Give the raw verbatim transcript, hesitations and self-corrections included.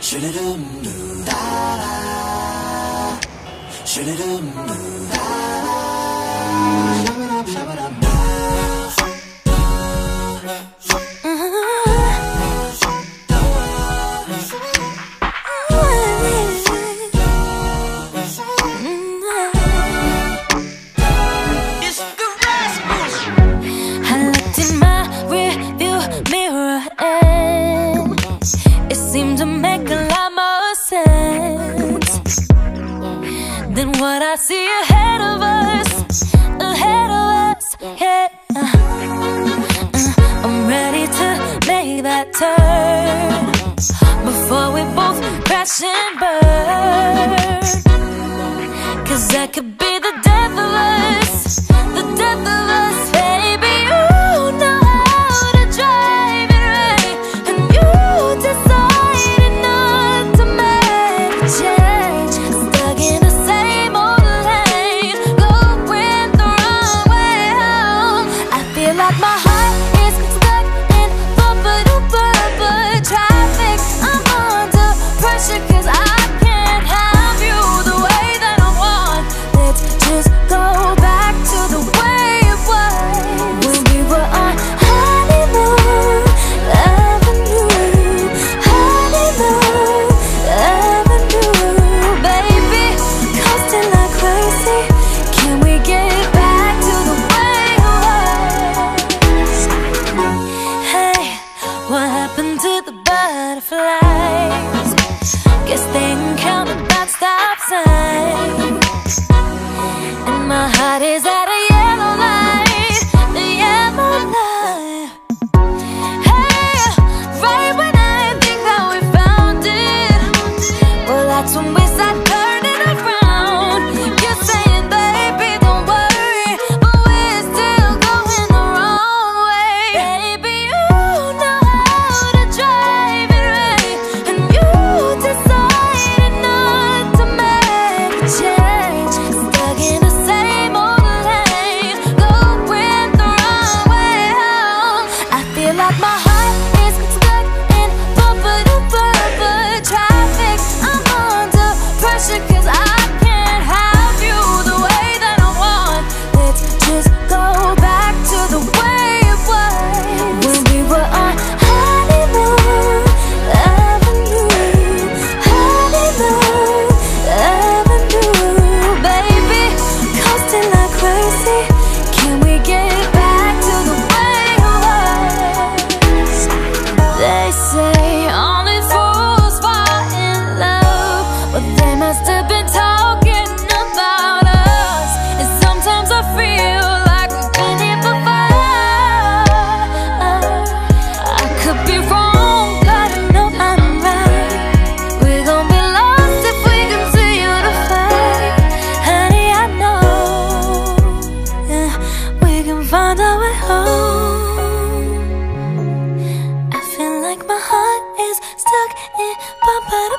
Shoo-da-dum-doo, da-da. Shoo-da-dum-doo, da-da. Shabba-dum-shabba-dum-da. Than what I see ahead of us, ahead of us, yeah. uh, uh, I'm ready to make that turn before we both crash and burn. Cause that could be the death of us, the death of us, baby. You know how to drive it right, and you decided not to make a change. Stuck in the same old lane, going the wrong way home. I feel like my heart is stuck in bumper-to-bumper traffic. I'm under pressure cause I can't have you the way that I want. Let's just go back to the way it was when we were on honeymoon avenue, honeymoon avenue, baby. Coasting like crazy, can we get back to the way it was? Hey, what happened to the butterflies? Guess they can count the that stop sign. And my heart is at a yellow light, a yellow light. Hey, right when I think that we found it, well, that's when we start turning around. You're saying, baby, don't worry, but we're still going the wrong way. Baby, you know how to drive it right, and you decided not to make a change. Stuck in the same old lane, going the wrong way home. I feel like my heart is stuck in bumper-to-bumper traffic. I'm under pressure cause I can't have you the way that I want. Let's just go back to the way it was when we were on honeymoon avenue, honeymoon avenue, baby. Coasting like crazy, can we get back to the way it was? They say only fools fall in love, but they must have been talking about us. And sometimes I feel like we've been here before. I could be wrong, but I know I'm right. We're gonna be lost if we continue to fight. Honey, I know, yeah, we can find our way home. I feel like my heart is stuck in bumper to